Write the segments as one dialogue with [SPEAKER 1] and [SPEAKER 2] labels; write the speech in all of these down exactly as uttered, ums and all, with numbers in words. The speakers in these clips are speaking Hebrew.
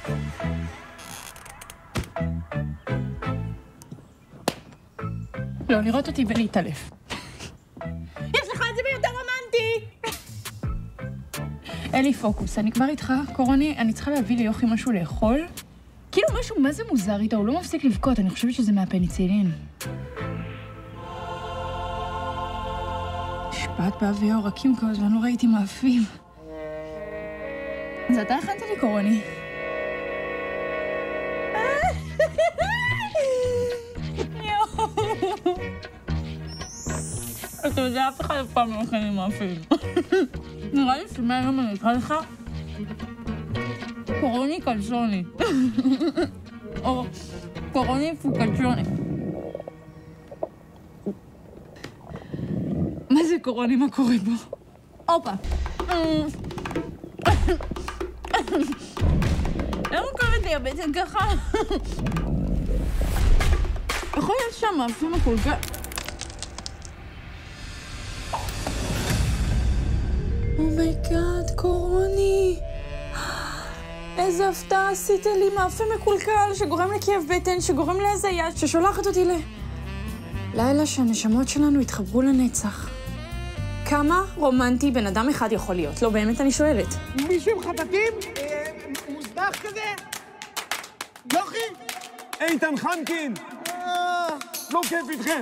[SPEAKER 1] לא, לראות אותי ולהתעלף. יש לך את זה ביותר רומנטי! אלי, פוקוס, אני כבר איתך, קורוני, אני צריכה להביא ליוכי משהו לאכול. כאילו משהו, מה זה מוזר איתו? הוא לא מפסיק לבכות, אני חושבת שזה מהפניצילין. שפעת באבי העורקים כל הזמן, לא ראיתי מאפים. זה אתה הכנת לי, קורוני. אתה יודע, אף אחד אף פעם לא מכין לי מאפים. נראה לי שמהיום אני אקרא לך קורוני קלסוני. או קורוני פוקצ'וני. מה זה קורוני? מה קורה בו? הופה. למה כואבת לי הבטן ככה? יכול להיות שם מאפים מקולקל. אומייגאד, קורוני. איזה הפתעה עשית לי, מאפה מקולקל שגורם לכאב בטן, שגורם להזיה, ששולחת אותי ל... לילה שהנשמות שלנו התחברו לנצח. כמה רומנטי בן אדם אחד יכול להיות? לא, באמת אני שואלת.
[SPEAKER 2] מישהו עם חטטים? מוזנח כזה? יוכי?
[SPEAKER 3] איתן חנקין! לא כיף איתכם.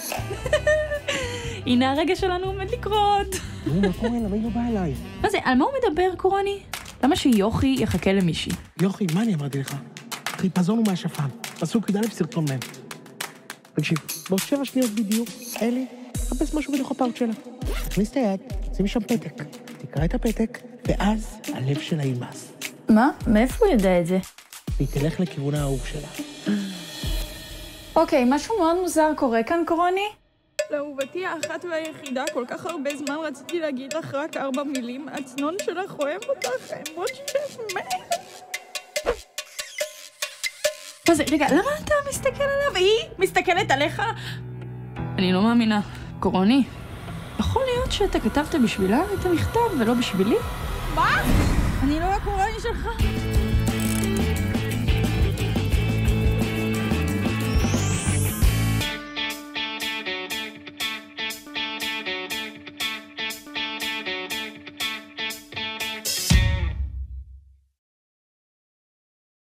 [SPEAKER 1] הנה הרגע שלנו עומד לקרות.
[SPEAKER 2] נו, מה קורה? למה היא לא באה אליי?
[SPEAKER 1] מה זה, על מה הוא מדבר, קורוני? למה שיוכי יחכה למישהי?
[SPEAKER 2] יוכי, מה אני אמרתי לך? חיפזון הוא מהשפן. פסוק י"א סרטון מהם. תקשיב, בעוד שבע שניות בדיוק, אלי, חפש משהו בתוך הפאוט שלה. תכניס את היד, שימי שם פתק. תקרא את הפתק, ואז הלב שלה יימס.
[SPEAKER 1] מה? מאיפה הוא יודע את זה?
[SPEAKER 2] והיא תלך לכיוון האהוב שלה.
[SPEAKER 1] אוקיי, משהו מאוד מוזר קורה כאן, קורוני? לאהובתי האחת והיחידה, כל כך הרבה זמן רציתי להגיד לך רק ארבע מילים. הצנון שלך אוהב אותך, האמות שלך מת. מה זה, רגע, למה אתה מסתכל עליו? היא מסתכלת עליך? אני לא מאמינה. קורוני, יכול להיות שאתה כתבת בשבילה את המכתב ולא בשבילי? מה? אני לא הקורוני שלך.